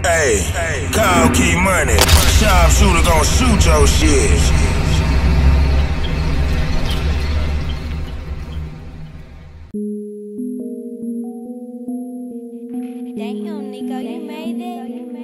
Hey, call key money. Sharpshooter gon' shoot your shit. Damn, Nico, you made it.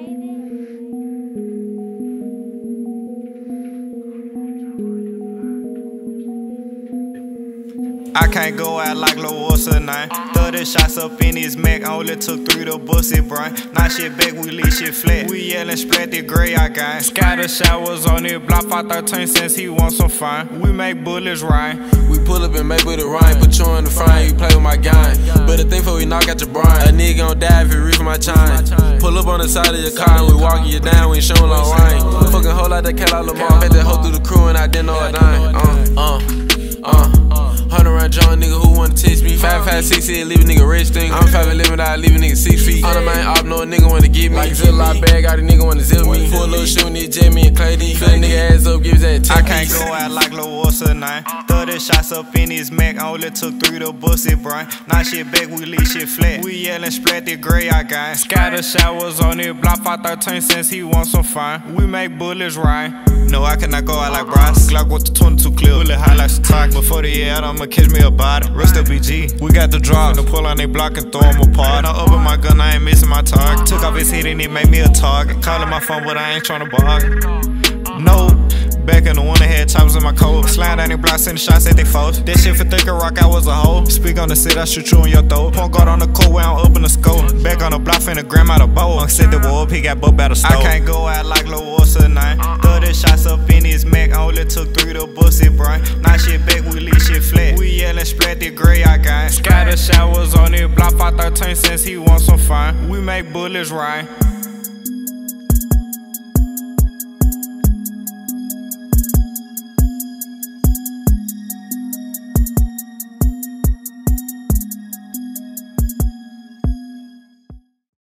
I can't go out like Lil Wusyaname. 30 shots up in his Mac, only took 3 to bust it, brain. Now shit back, we leave shit flat. We yellin' splat the gray I got. Scatter showers on it, block 513 cents, he want some fine. We make bullets rain. We pull up and make with it rain, put you in the frame, you play with my gang. But the thing for we knock out your brain, a nigga gon' die if he reach for my chain. Pull up on the side of your car and we walking you down, we ain't showing no rain. Fucking whole lot that cat out Lamar, had that hoe through the crew and I didn't know a dime. 100 round John nigga who wanna test me. 556 leave a nigga rich thing. I'm 5'11", I leave a nigga 6 feet. On the main op, no a nigga wanna get me. Like Ziploc bag, got a nigga wanna zip me. Full little shoe, need jet me and Klayd. Fill a nigga ass up, give his ass 10 I can't go out like Lil Wusyaname. 30 shots up in his Mac, only took 3 to bust it, brain. Now shit back, we leave shit flat. We yellin' splat the gray I got. Scatter showers on it, block 513 cents, he want some fine. We make bullets rain. No, I cannot go out like Bryce. Glock with the 22 clip, bullet high like stock. Before the year out, I'ma catch me a body. Rest of BG, we got the drop. Gonna pull on they block and throw them apart. I open my gun, I ain't missing my target. Took off his head and it made me a target. Calling my phone, but I ain't tryna bargain. No. Back in the winter, had choppers in my coat. Slide down the block, sending shots at they foes. That shit for thinking rock, I was a hoe. Speak on the set, I shoot you in your throat. Point guard on the court, where I'm up in the scope. Back on the block, finna gram out a bow. Unk said the war up, he got both out of stove. I can't go out like Lil Wusyaname. 30 shots up in his Mac, only took 3 to bust it, brain. Now shit back, we leave shit flat. We yellin' splat the gray I got. Scatter showers on it, block 513 cents, he want some fine. We make bullets rain.